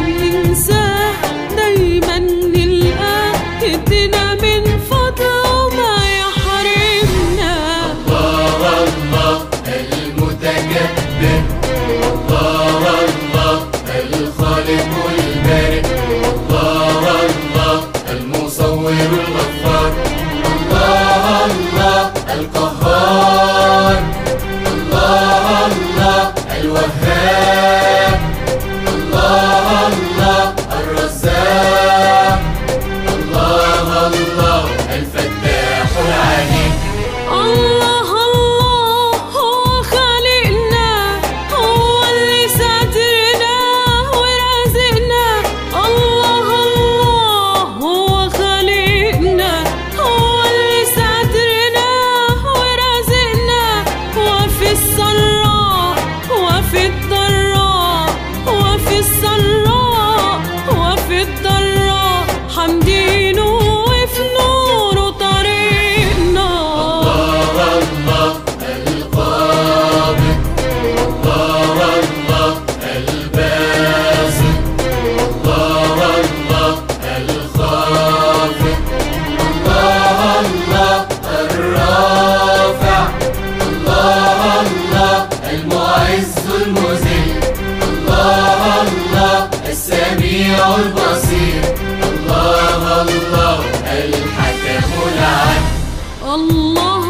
ننساه دايما نلقاه يدينا من فضله ما يحرمنا. الله الله المتكبر، الله الله الخالق البارئ، الله الله المصور الغفار، الله الله القهار، الله الله الوهاب، الله الله الرزاق، الله الله الفتاح العليم. الله الله هو خالقنا، هو اللي ساترنا ورازقنا. الله الله هو خالقنا، هو اللي ساترنا ورازقنا. وفي السراء وفي الضراء، وفي السراء وفي الضراء حمدينه وفي نوره طريقنا. الله القابض، الله الله الباسط، الله الله الخافض، الله الله الرافع، الله الله المعز المذل، الله الله السميع البصير، الله الله الحكم العدل. الله